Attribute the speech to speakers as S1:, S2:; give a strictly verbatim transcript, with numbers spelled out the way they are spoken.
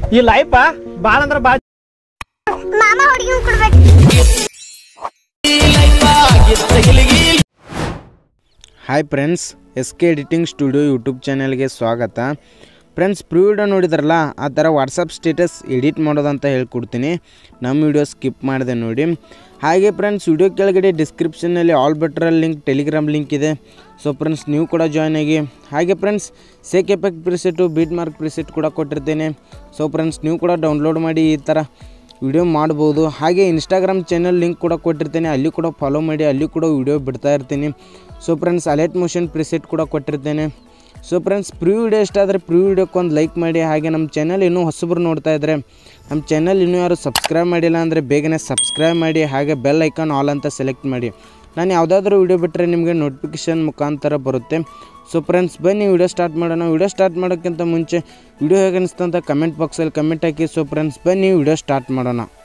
S1: ಈ ಲೈಫ್ ಬಾಳ ಅಂದ್ರ ಬಾಳ
S2: ಮಾಮ ಹುಡುಗಿ ಕೊಡ್ಬೇಕು.
S3: Hi friends, S K editing studio YouTube ಚಾನಲ್ಗೆ ಸ್ವಾಗತ. ಫ್ರೆಂಡ್ಸ್, ಪ್ರೀ ವಿಡಿಯೋ ನೋಡಿದ್ರಲ್ಲ, ಆ ಥರ ವಾಟ್ಸಪ್ ಸ್ಟೇಟಸ್ ಎಡಿಟ್ ಮಾಡೋದಂತ ಹೇಳ್ಕೊಡ್ತೀನಿ. ನಮ್ಮ ವಿಡಿಯೋ ಸ್ಕಿಪ್ ಮಾಡಿದೆ ನೋಡಿ. ಹಾಗೆ ಫ್ರೆಂಡ್ಸ್, ವಿಡಿಯೋ ಕೆಳಗಡೆ ಡಿಸ್ಕ್ರಿಪ್ಷನ್ನಲ್ಲಿ ಆಲ್ ಬೆಟ್ರಲ್ಲಿ ಲಿಂಕ್, ಟೆಲಿಗ್ರಾಮ್ ಲಿಂಕ್ ಇದೆ. ಸೊ ಫ್ರೆಂಡ್ಸ್, ನೀವು ಕೂಡ ಜಾಯ್ನ್ ಆಗಿ. ಹಾಗೆ friends, shake effect preset, beat mark preset ಕೂಡ ಕೊಟ್ಟಿರ್ತೇನೆ. ಸೊ ಫ್ರೆಂಡ್ಸ್, ನೀವು ಕೂಡ ಡೌನ್ಲೋಡ್ ಮಾಡಿ ಈ ಥರ ವಿಡಿಯೋ ಮಾಡ್ಬೋದು. ಹಾಗೆ ಇನ್ಸ್ಟಾಗ್ರಾಮ್ ಚಾನಲ್ ಲಿಂಕ್ ಕೂಡ ಕೊಟ್ಟಿರ್ತೇನೆ, ಅಲ್ಲಿ ಕೂಡ ಫಾಲೋ ಮಾಡಿ, ಅಲ್ಲಿ ಕೂಡ ವಿಡಿಯೋ ಬಿಡ್ತಾ ಇರ್ತೀನಿ. So friends, Alight motion preset ಕೂಡ ಕೊಟ್ಟಿರ್ತೇನೆ. ಸೊ ಫ್ರೆಂಡ್ಸ್, ಪ್ರೀ ವಿಡಿಯೋ ಇಷ್ಟ ಆದರೆ ಪ್ರೀ ವಿಡಿಯೋಕ್ಕೆ ಒಂದು ಲೈಕ್ ಮಾಡಿ. ಹಾಗೆ ನಮ್ಮ ಚಾನಲ್ ಇನ್ನೂ ಹೊಸಬ್ರು ನೋಡ್ತಾ ಇದ್ದರೆ, ನಮ್ಮ ಚಾನಲ್ ಇನ್ನೂ ಯಾರು ಸಬ್ಸ್ಕ್ರೈಬ್ ಮಾಡಿಲ್ಲ ಅಂದರೆ ಬೇಗನೆ ಸಬ್ಸ್ಕ್ರೈಬ್ ಮಾಡಿ. ಹಾಗೆ ಬೆಲ್ ಐಕಾನ್ ಆಲ್ ಅಂತ ಸೆಲೆಕ್ಟ್ ಮಾಡಿ. ನಾನು ಯಾವುದಾದ್ರೂ ವಿಡಿಯೋ ಬಿಟ್ಟರೆ ನಿಮಗೆ ನೋಟಿಫಿಕೇಷನ್ ಮುಖಾಂತರ ಬರುತ್ತೆ. ಸೊ ಫ್ರೆಂಡ್ಸ್, ಬನ್ನಿ ವಿಡಿಯೋ ಸ್ಟಾರ್ಟ್ ಮಾಡೋಣ. ವಿಡಿಯೋ ಸ್ಟಾರ್ಟ್ ಮಾಡೋಕ್ಕಿಂತ ಮುಂಚೆ ವಿಡಿಯೋ ಹೇಗೆ ಅನಿಸ್ತು ಅಂತ ಕಮೆಂಟ್ ಬಾಕ್ಸಲ್ಲಿ ಕಮೆಂಟ್ ಹಾಕಿ. ಸೊ ಫ್ರೆಂಡ್ಸ್, ಬನ್ನಿ ವಿಡಿಯೋ ಸ್ಟಾರ್ಟ್ ಮಾಡೋಣ.